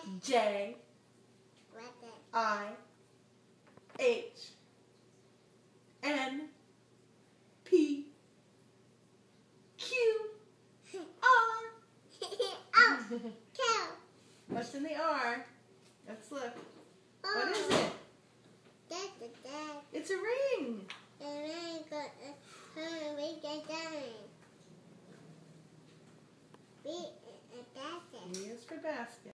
J I H N P Q R. What's in the R? Let's look. What is it? It's a ring. B is for basket.